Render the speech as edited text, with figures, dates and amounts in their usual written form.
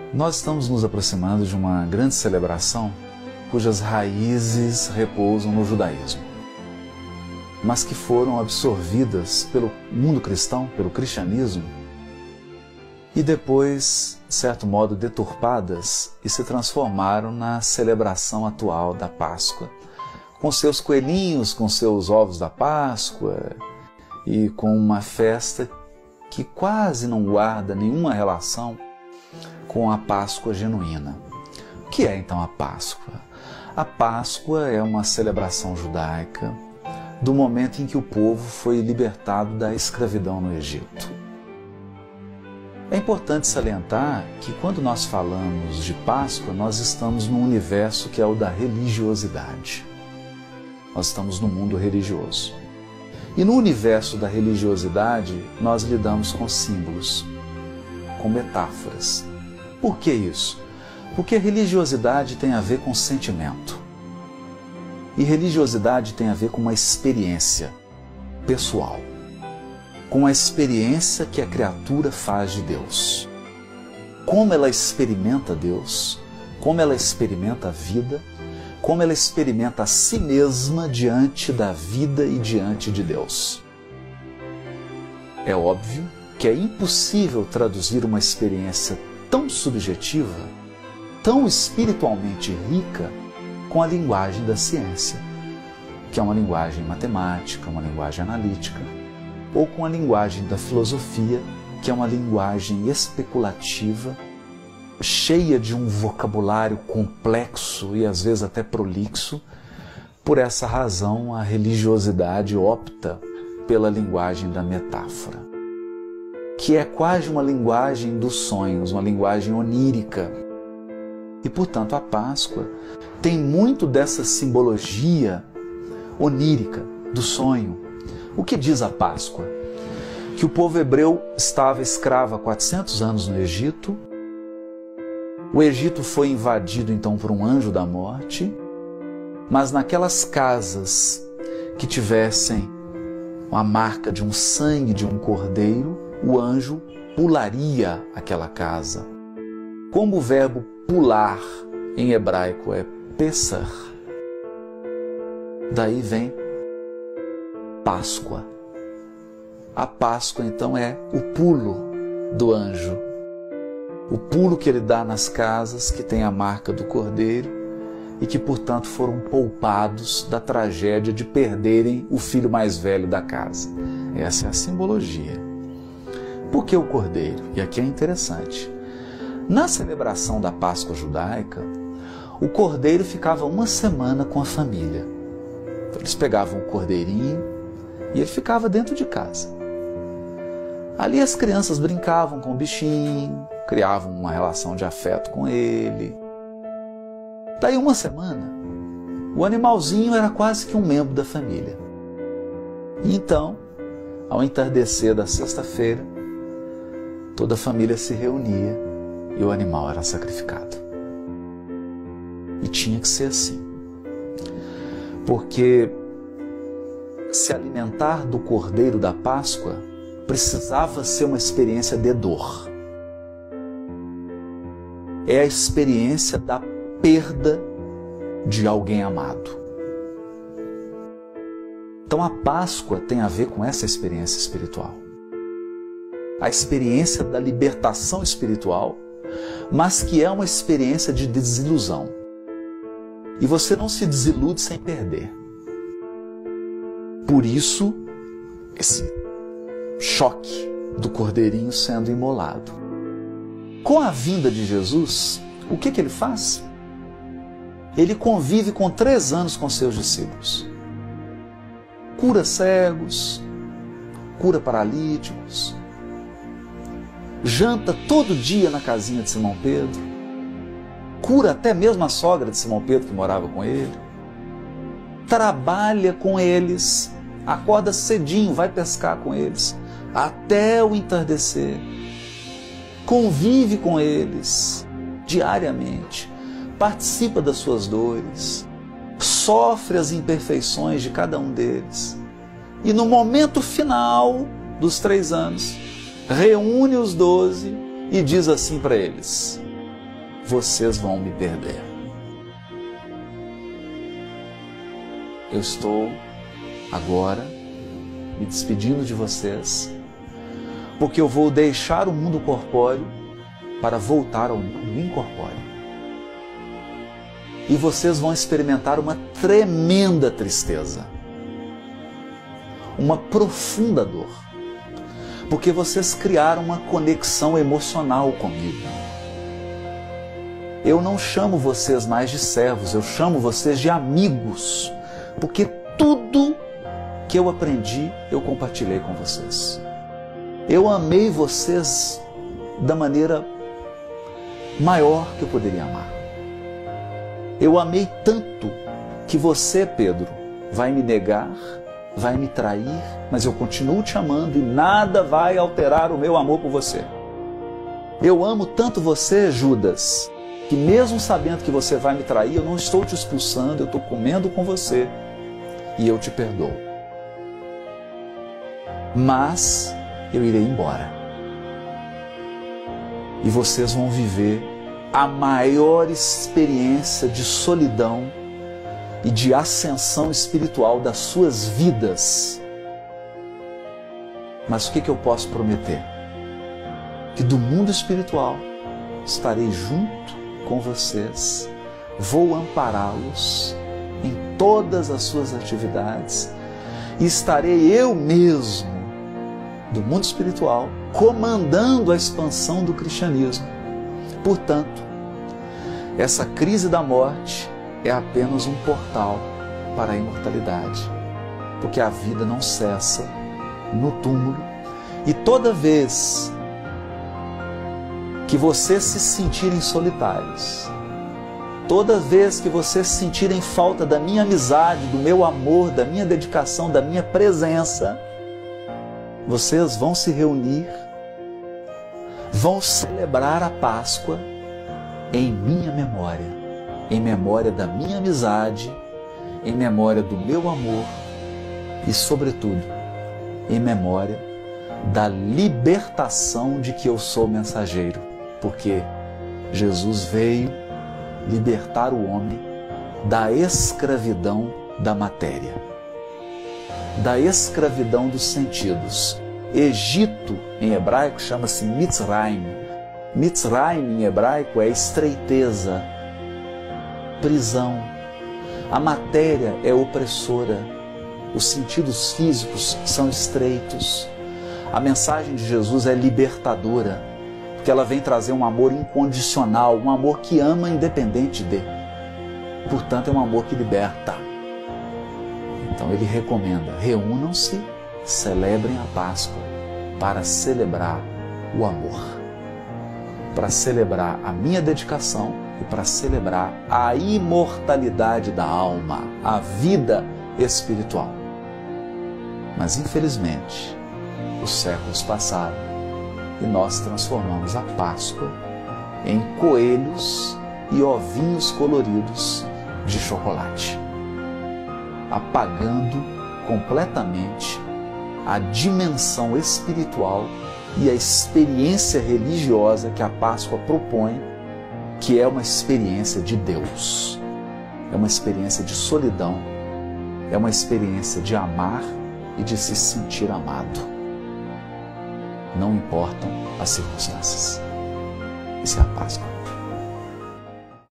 Nós estamos nos aproximando de uma grande celebração cujas raízes repousam no judaísmo, mas que foram absorvidas pelo mundo cristão, pelo cristianismo, e depois, de certo modo, deturpadas e se transformaram na celebração atual da Páscoa, com seus coelhinhos, com seus ovos da Páscoa e com uma festa que quase não guarda nenhuma relação com a Páscoa genuína. O que é então a Páscoa? A Páscoa é uma celebração judaica do momento em que o povo foi libertado da escravidão no Egito. É importante salientar que quando nós falamos de Páscoa, nós estamos num universo que é o da religiosidade. Nós estamos no mundo religioso. E no universo da religiosidade, nós lidamos com símbolos, com metáforas. Por que isso? Porque a religiosidade tem a ver com sentimento. E religiosidade tem a ver com uma experiência pessoal, com a experiência que a criatura faz de Deus. Como ela experimenta Deus, como ela experimenta a vida, como ela experimenta a si mesma diante da vida e diante de Deus. É óbvio que é impossível traduzir uma experiência tão subjetiva, tão espiritualmente rica, com a linguagem da ciência, que é uma linguagem matemática, uma linguagem analítica, ou com a linguagem da filosofia, que é uma linguagem especulativa, cheia de um vocabulário complexo e às vezes até prolixo. Por essa razão, a religiosidade opta pela linguagem da metáfora, que é quase uma linguagem dos sonhos, uma linguagem onírica. E, portanto, a Páscoa tem muito dessa simbologia onírica do sonho. O que diz a Páscoa? Que o povo hebreu estava escravo há 400 anos no Egito. O Egito foi invadido então por um anjo da morte, mas naquelas casas que tivessem a marca de um sangue de um cordeiro, o anjo pularia aquela casa. Como o verbo pular em hebraico é pesar, daí vem Páscoa. A Páscoa então é o pulo do anjo, o pulo que ele dá nas casas que tem a marca do cordeiro e que, portanto, foram poupados da tragédia de perderem o filho mais velho da casa. Essa é a simbologia. Por que o cordeiro? E aqui é interessante. Na celebração da Páscoa judaica, o cordeiro ficava uma semana com a família. Então, eles pegavam o cordeirinho e ele ficava dentro de casa. Ali as crianças brincavam com o bichinho, criavam uma relação de afeto com ele. Daí uma semana, o animalzinho era quase que um membro da família. E então, ao entardecer da sexta-feira, toda a família se reunia e o animal era sacrificado. E tinha que ser assim. Porque se alimentar do cordeiro da Páscoa precisava ser uma experiência de dor. É a experiência da perda de alguém amado. Então a Páscoa tem a ver com essa experiência espiritual. A experiência da libertação espiritual, mas que é uma experiência de desilusão. E você não se desilude sem perder. Por isso, esse choque do cordeirinho sendo imolado. Com a vinda de Jesus, o que ele faz? Ele convive com 3 anos com seus discípulos. Cura cegos, cura paralíticos, janta todo dia na casinha de Simão Pedro, cura até mesmo a sogra de Simão Pedro que morava com ele, trabalha com eles, acorda cedinho, vai pescar com eles, até o entardecer, convive com eles diariamente, participa das suas dores, sofre as imperfeições de cada um deles. E no momento final dos 3 anos, reúne os 12 e diz assim para eles: vocês vão me perder. Eu estou agora me despedindo de vocês, porque eu vou deixar o mundo corpóreo para voltar ao mundo incorpóreo. E vocês vão experimentar uma tremenda tristeza, uma profunda dor, porque vocês criaram uma conexão emocional comigo. Eu não chamo vocês mais de servos, eu chamo vocês de amigos, porque tudo que eu aprendi, eu compartilhei com vocês. Eu amei vocês da maneira maior que eu poderia amar. Eu amei tanto que você, Pedro, vai me negar, vai me trair, mas eu continuo te amando e nada vai alterar o meu amor por você. Eu amo tanto você, Judas, que mesmo sabendo que você vai me trair, eu não estou te expulsando, eu estou comendo com você e eu te perdoo. Mas eu irei embora. E vocês vão viver a maior experiência de solidão e de ascensão espiritual das suas vidas. Mas o que eu posso prometer? Que do mundo espiritual estarei junto com vocês, vou ampará-los em todas as suas atividades e estarei eu mesmo do mundo espiritual comandando a expansão do cristianismo. Portanto, essa crise da morte é apenas um portal para a imortalidade, porque a vida não cessa no túmulo e toda vez que vocês se sentirem solitários, toda vez que vocês sentirem falta da minha amizade, do meu amor, da minha dedicação, da minha presença, vocês vão se reunir, vão celebrar a Páscoa em minha memória, em memória da minha amizade, em memória do meu amor e, sobretudo, em memória da libertação de que eu sou mensageiro, porque Jesus veio libertar o homem da escravidão da matéria, da escravidão dos sentidos. Egito, em hebraico, chama-se Mitzrayim. Mitzrayim, em hebraico, é estreiteza, prisão. A matéria é opressora, os sentidos físicos são estreitos. A mensagem de Jesus é libertadora, porque ela vem trazer um amor incondicional, um amor que ama independente de. Portanto, é um amor que liberta. Então ele recomenda, reúnam-se, celebrem a Páscoa para celebrar o amor, para celebrar a minha dedicação e para celebrar a imortalidade da alma, a vida espiritual. Mas infelizmente, os séculos passaram e nós transformamos a Páscoa em coelhos e ovinhos coloridos de chocolate, apagando completamente a dimensão espiritual e a experiência religiosa que a Páscoa propõe, que é uma experiência de Deus, é uma experiência de solidão, é uma experiência de amar e de se sentir amado. Não importam as circunstâncias. Isso é a Páscoa.